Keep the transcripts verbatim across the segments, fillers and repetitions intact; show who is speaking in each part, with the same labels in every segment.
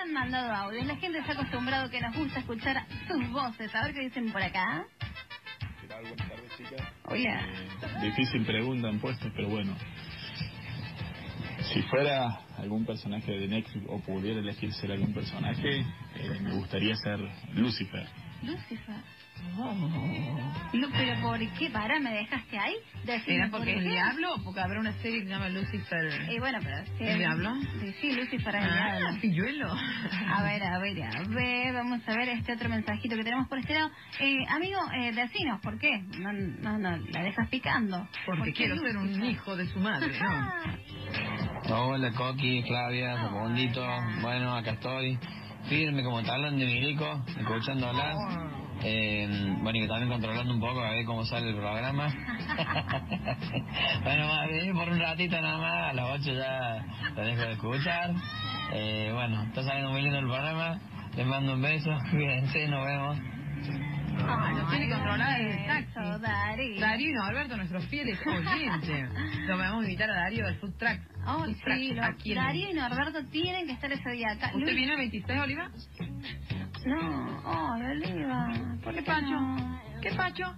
Speaker 1: han mandado audios. La gente se ha acostumbrado que nos gusta escuchar sus voces. A ver qué dicen por acá.
Speaker 2: Buenas tardes, chicas.
Speaker 1: Hola.
Speaker 2: Eh, difícil pregunta han puesto, pero bueno. Si fuera algún personaje de Netflix o pudiera elegir ser algún personaje, eh, me gustaría ser Lucifer.
Speaker 1: Lucifer. Oh. Lu, pero ¿por qué? Para, ¿me dejaste ahí?
Speaker 3: ¿Era porque es el diablo o porque habrá una serie que se llama Lucifer?
Speaker 1: Y bueno, pero sí.
Speaker 3: ¿El diablo?
Speaker 1: Sí, sí, Lucifer es el
Speaker 3: ah,
Speaker 1: diablo.
Speaker 3: Pilluelo.
Speaker 1: A ver, a ver, a ver, vamos a ver este otro mensajito que tenemos por este lado. Eh, amigo, eh, decinos, ¿por qué? No, no, no, la dejas picando.
Speaker 3: Porque ¿Por quiero Lucifer? Ser un hijo de su madre, ¿no?
Speaker 4: Hola, Coqui, Flavia, Segundito. Bueno, acá estoy. Firme como talón de milico, escuchando hablar. Eh, bueno, y que también controlando un poco a ver cómo sale el programa. Bueno, más bien por un ratito nada más, a las ocho ya lo dejo de escuchar. Eh, bueno, está saliendo muy lindo el programa. Les mando un beso, cuídense, nos vemos.
Speaker 3: Ah, nos tiene que controlar el taxi.
Speaker 1: Darío.
Speaker 3: Darío y Norberto, nuestros fieles oyentes. Lo podemos invitar a Darío del Food Truck.
Speaker 1: Oh,
Speaker 3: food
Speaker 1: sí,
Speaker 3: truck.
Speaker 1: lo,
Speaker 3: Aquí
Speaker 1: Darío y Norberto tienen que estar ese día acá.
Speaker 3: ¿Usted
Speaker 1: Luis...
Speaker 3: viene el veintiséis, Oliva?
Speaker 1: No, oh, Oliva.
Speaker 3: ¿Por qué Pacho? No? ¿Qué Pacho?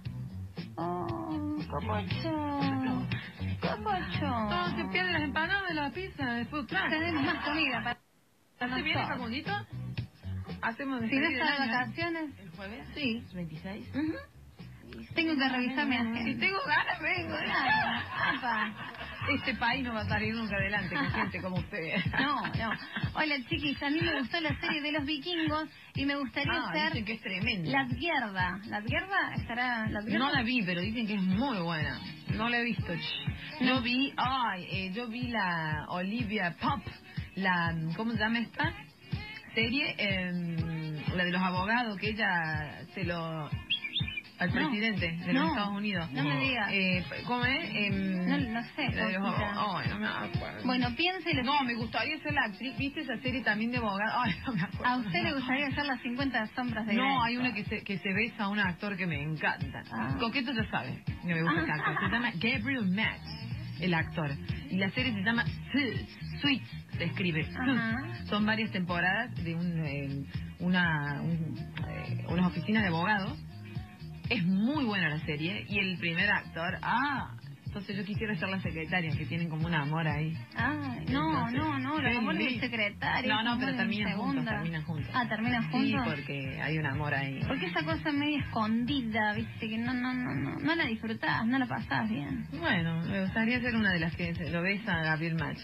Speaker 1: Oh, ¿qué Pacho? ¿Qué Pacho?
Speaker 3: No, se pierde las empanadas de la pizza de Food Truck.
Speaker 1: Tenemos más comida para...
Speaker 3: ¿Usted viene, Facundito? Hacemos
Speaker 1: si no está de vacaciones.
Speaker 3: ¿El jueves?
Speaker 1: Sí.
Speaker 3: ¿veintiséis?
Speaker 1: Uh-huh. Tengo que revisar mi agenda.
Speaker 3: Si tengo ganas, vengo.
Speaker 1: Claro.
Speaker 3: Este país no va a salir nunca adelante con gente como usted.
Speaker 1: No, no. Hola, chiquis. A mí me gustó la serie de los vikingos y me gustaría
Speaker 3: ah,
Speaker 1: ser...
Speaker 3: dicen que es tremenda.
Speaker 1: La Tierda. ¿La Tierda estará...? ¿La
Speaker 3: no la vi, pero dicen que es muy buena. No la he visto. Yo vi... Ay, eh, yo vi la Olivia Pop. La... ¿Cómo se llama esta? Serie, eh, la de los abogados, que ella se lo... al presidente no, de los
Speaker 1: no,
Speaker 3: Estados Unidos.
Speaker 1: No me digas.
Speaker 3: Eh, ¿Cómo es? Eh,
Speaker 1: no, no sé.
Speaker 3: La de los abogados. Ay, no me acuerdo.
Speaker 1: Bueno, piénselo.
Speaker 3: No, me gustaría ser la actriz. ¿Viste esa serie también de abogados? Ay, no me acuerdo.
Speaker 1: ¿A usted no le gustaría hacer las cincuenta sombras de Grey?
Speaker 3: No, hay una que se, que se besa a un actor que me encanta. Ah. Coqueto ya sabe que me gusta ese actor. Se llama Gabriel Max, el actor. Y la serie se llama Suits, se escribe. Ajá. Son varias temporadas de un, eh, una, un, eh, unas oficinas de abogados. Es muy buena la serie. Y el primer actor... Ah, entonces yo quisiera ser la secretaria, que tienen como un amor ahí.
Speaker 1: Ah, no, entonces, no, no, el amor del secretario.
Speaker 3: No, no, pero terminan juntos, terminan juntos.
Speaker 1: Ah, terminan juntos.
Speaker 3: Sí, porque hay un amor ahí.
Speaker 1: Porque esa cosa medio escondida, viste, que no, no, no, no, no la disfrutás, no la pasás bien.
Speaker 3: Bueno, me gustaría ser una de las que lo besa a Gabriel Max.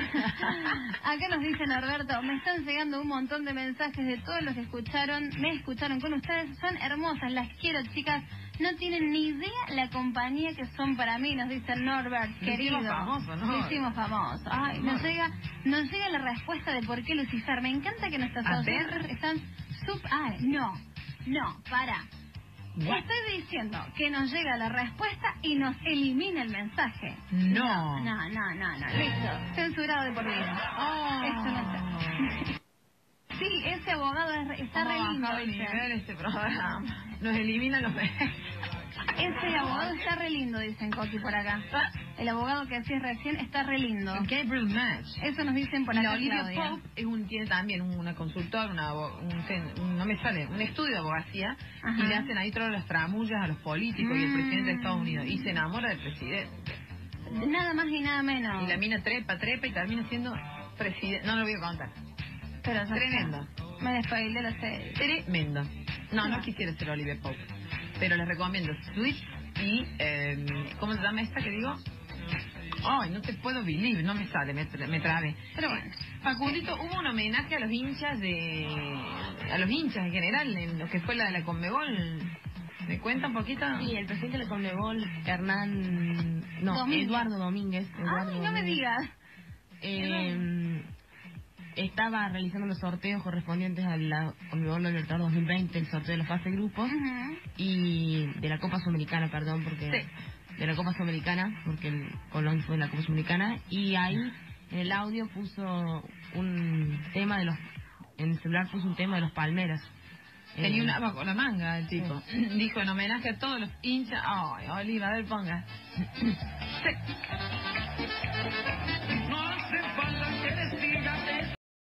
Speaker 1: Acá nos dice Norberto, me están llegando un montón de mensajes de todos los que escucharon, me escucharon con ustedes, son hermosas, las quiero, chicas. No tienen ni idea la compañía que son para mí, nos dice Norbert, querido.
Speaker 3: Hicimos famoso, ¿no?
Speaker 1: Hicimos famoso. Ay, nos llega, nos llega la respuesta de por qué Lucifer. Me encanta que nuestras oyentes están sub... Ay, no, no, para. What? Estoy diciendo que nos llega la respuesta y nos elimina el mensaje.
Speaker 3: No.
Speaker 1: No, no, no, no. Listo. Censurado de por vida.
Speaker 3: Oh.
Speaker 1: Esto no está. Sí, ese abogado es, está re lindo.
Speaker 3: El nivel este programa. Nos eliminan los...
Speaker 1: Ese abogado está re lindo, dicen Coqui por acá. El abogado que decís recién está re lindo.
Speaker 3: Gabriel Match.
Speaker 1: Eso nos dicen por acá.
Speaker 3: La Olivia Pope es un, tiene también una consultora, una, un, un, no me sale, un estudio de abogacía. Ajá. Y le hacen ahí todas las tramullas a los políticos mm. y al presidente de Estados Unidos. Y se enamora del presidente.
Speaker 1: Nada más y nada menos.
Speaker 3: Y la mina trepa, trepa y termina siendo presidente. No lo voy a contar.
Speaker 1: Pero
Speaker 3: tremendo.
Speaker 1: Me despabilé la serie.
Speaker 3: Tremendo. No, no, no quisiera ser Olivia Pope. Pero les recomiendo Sweet y... Eh, ¿Cómo se llama esta que digo? Ay, no te puedo believe, no me sale, me, me trabe.
Speaker 1: Pero bueno.
Speaker 3: Facundito, hubo un homenaje a los hinchas de... A los hinchas en general, en lo que fue la de la Conmebol. ¿Me cuenta un poquito?
Speaker 5: Sí, el presidente de la Conmebol, Hernán... No,
Speaker 1: Domínguez.
Speaker 5: Eduardo Domínguez. Eduardo
Speaker 1: Ay, no
Speaker 5: Domínguez.
Speaker 1: me digas.
Speaker 5: Eh... Estaba realizando los sorteos correspondientes a la Conmebol Libertadores dos mil veinte, el sorteo de la fase de grupos, uh-huh. y de la Copa Sudamericana, perdón, porque sí. de la Copa Sudamericana, porque el Colón fue la Copa Sudamericana, y ahí en el audio puso un tema de los, en el celular puso un tema de los Palmeras.
Speaker 3: Tenía una bajo la manga el tipo. Sí. Dijo en homenaje a todos los hinchas. Ay, Oliva, a ver, ponga. Sí.